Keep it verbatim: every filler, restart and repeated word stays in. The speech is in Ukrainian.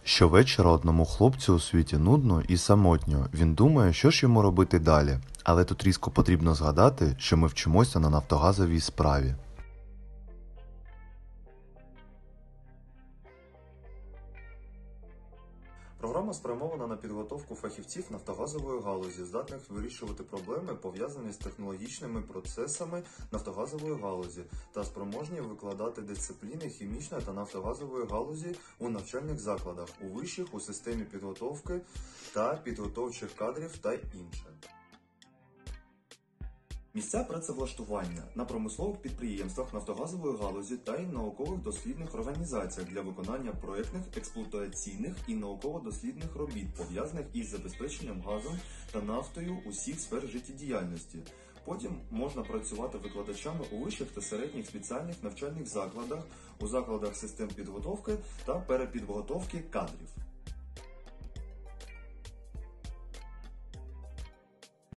Щовечора одному хлопцю у світі нудно і самотньо. Він думає, що ж йому робити далі. Але тут різко потрібно згадати, що ми вчимося на нафтогазовій справі. Програма спрямована на підготовку фахівців нафтогазової галузі, здатних вирішувати проблеми, пов'язані з технологічними процесами нафтогазової галузі, та спроможні викладати дисципліни хімічної та нафтогазової галузі у навчальних закладах, у вишах, у системі підготовки та підготовчих кадрів та інше. Місця працевлаштування на промислових підприємствах нафтогазової галузі та й наукових дослідних організаціях для виконання проєктних, експлуатаційних і науково-дослідних робіт, пов'язаних із забезпеченням газом та нафтою усіх сфер життєдіяльності. Потім можна працювати викладачами у вищих та середніх спеціальних навчальних закладах, у закладах систем підготовки та перепідготовки кадрів.